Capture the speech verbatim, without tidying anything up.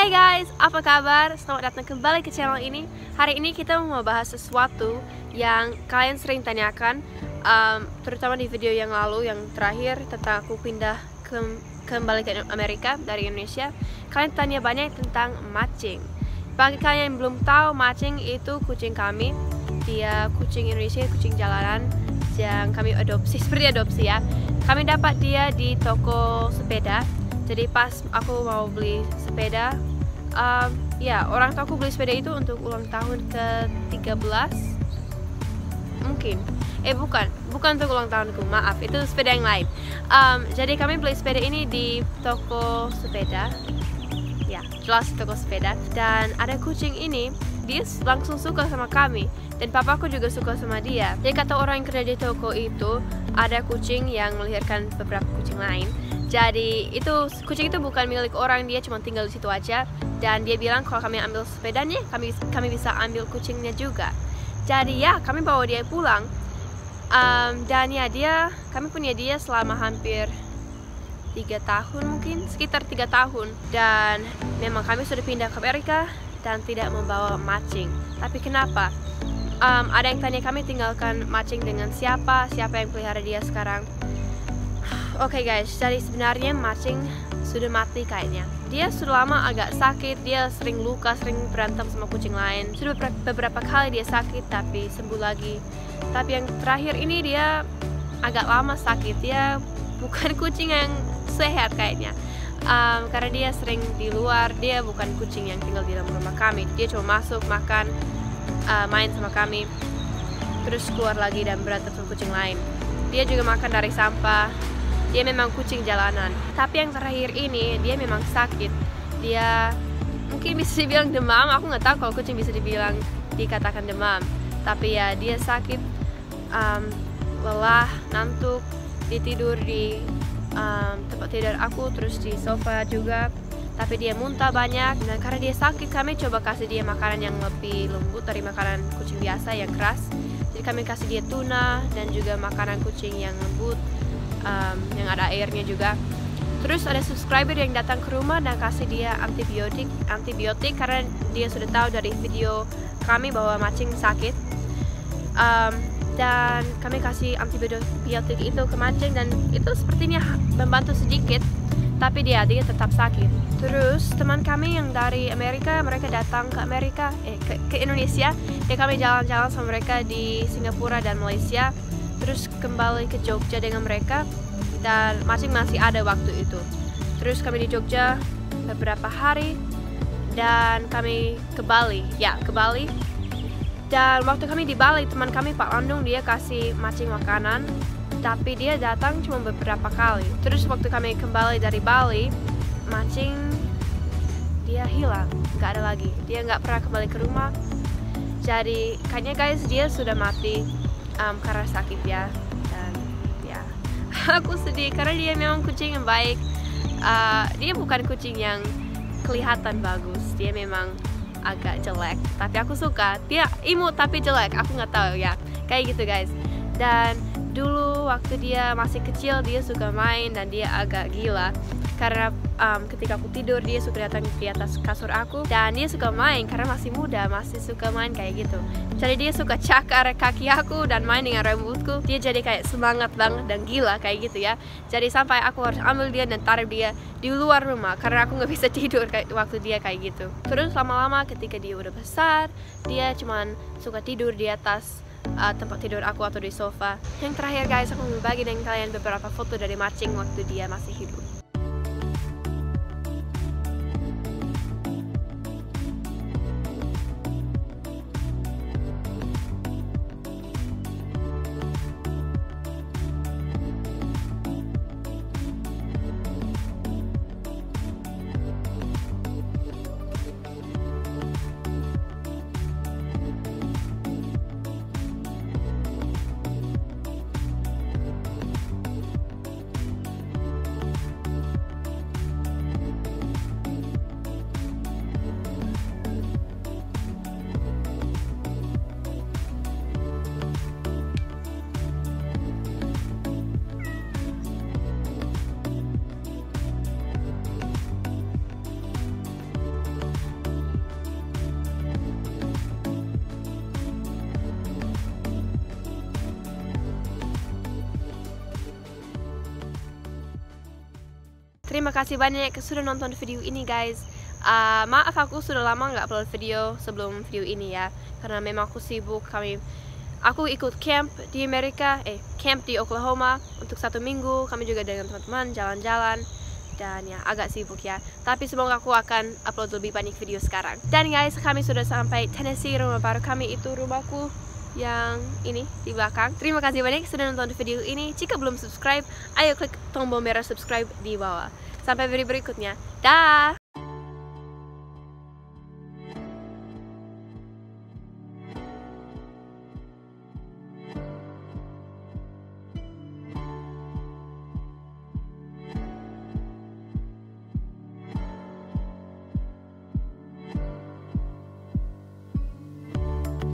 Hai guys, apa kabar? Selamat datang kembali ke channel ini. Hari ini kita mau bahas sesuatu yang kalian sering tanyakan, um, terutama di video yang lalu, yang terakhir tentang aku pindah ke, kembali ke Amerika dari Indonesia. Kalian tanya banyak tentang matching. Bagi kalian yang belum tahu, matching itu kucing kami. Dia kucing Indonesia, kucing jalanan yang kami adopsi, seperti adopsi ya. Kami dapat dia di toko sepeda. Jadi pas aku mau beli sepeda, um, ya orang tua aku beli sepeda itu untuk ulang tahun ke tiga belas mungkin. Eh bukan, bukan untuk ulang tahunku, maaf, itu sepeda yang lain. um, Jadi kami beli sepeda ini di toko sepeda. Ya, jelas toko sepeda. Dan ada kucing ini, dia langsung suka sama kami. Dan papaku juga suka sama dia. Jadi kata orang yang kerja di toko itu, ada kucing yang melahirkan beberapa kucing lain. Jadi itu kucing itu bukan milik orang, dia cuma tinggal di situ aja. Dan dia bilang kalau kami ambil sepedanya, kami kami bisa ambil kucingnya juga. Jadi ya kami bawa dia pulang. Um, dan ya dia, kami punya dia selama hampir tiga tahun mungkin, sekitar tiga tahun. Dan memang kami sudah pindah ke Amerika dan tidak membawa matching. Tapi kenapa? Um, ada yang tanya kami tinggalkan matching dengan siapa, siapa yang pelihara dia sekarang. Oke okay guys, jadi sebenarnya matching sudah mati kayaknya. Dia sudah lama agak sakit, dia sering luka, sering berantem sama kucing lain. Sudah beberapa kali dia sakit tapi sembuh lagi. Tapi yang terakhir ini dia agak lama sakit. Dia bukan kucing yang sehat kayaknya. Um, karena dia sering di luar, dia bukan kucing yang tinggal di dalam rumah kami. Dia cuma masuk, makan, uh, main sama kami, terus keluar lagi dan berantem sama kucing lain. Dia juga makan dari sampah. Dia memang kucing jalanan. Tapi yang terakhir ini dia memang sakit. Dia mungkin bisa dibilang demam. Aku nggak tahu kalau kucing bisa dibilang dikatakan demam. Tapi ya dia sakit, um, lelah, ngantuk. Dia tidur di um, tempat tidur aku, terus di sofa juga. Tapi dia muntah banyak. Dan karena dia sakit, kami coba kasih dia makanan yang lebih lembut dari makanan kucing biasa yang keras. Jadi kami kasih dia tuna dan juga makanan kucing yang lembut. Um, yang ada airnya juga. Terus ada subscriber yang datang ke rumah dan kasih dia antibiotik antibiotik karena dia sudah tahu dari video kami bahwa matching sakit. Um, dan kami kasih antibiotik itu ke matching dan itu sepertinya membantu sedikit. Tapi dia dia tetap sakit. Terus teman kami yang dari Amerika, mereka datang ke Amerika, eh ke, ke Indonesia. Ya kami jalan-jalan sama mereka di Singapura dan Malaysia. Terus kembali ke Jogja dengan mereka dan matching masih ada waktu itu. Terus kami di Jogja beberapa hari dan kami ke Bali, ya ke Bali. Dan waktu kami di Bali, teman kami Pak Landung dia kasih matching makanan, tapi dia datang cuma beberapa kali. Terus waktu kami kembali dari Bali, matching dia hilang, nggak ada lagi. Dia nggak pernah kembali ke rumah. Jadi kayaknya guys dia sudah mati. Um, karena sakit ya. Dan ya aku sedih karena dia memang kucing yang baik. uh, Dia bukan kucing yang kelihatan bagus. Dia memang agak jelek, tapi aku suka. Dia imut tapi jelek, aku nggak tahu ya. Kayak gitu guys. Dan dulu waktu dia masih kecil dia suka main dan dia agak gila. Karena um, ketika aku tidur dia suka datang di atas kasur aku. Dan dia suka main karena masih muda, masih suka main kayak gitu. Jadi dia suka cakar kaki aku dan main dengan rambutku. Dia jadi kayak semangat banget dan gila kayak gitu ya. Jadi sampai aku harus ambil dia dan taruh dia di luar rumah karena aku nggak bisa tidur kayak waktu dia kayak gitu. Terus lama-lama ketika dia udah besar, dia cuman suka tidur di atas uh, tempat tidur aku atau di sofa. Yang terakhir guys, aku mau bagi dengan kalian beberapa foto dari matching waktu dia masih hidup. kasih banyak sudah nonton video ini guys. uh, Maaf aku sudah lama nggak upload video sebelum video ini ya, karena memang aku sibuk. Kami Aku ikut camp di Amerika, eh camp di Oklahoma untuk satu minggu. Kami juga dengan teman-teman jalan-jalan dan ya agak sibuk ya. Tapi semoga aku akan upload lebih banyak video sekarang. Dan guys, kami sudah sampai Tennessee. Rumah baru kami itu rumahku yang ini di belakang. Terima kasih banyak sudah nonton video ini. Jika belum subscribe, ayo klik tombol merah subscribe di bawah. Sampai video berikutnya. Dah.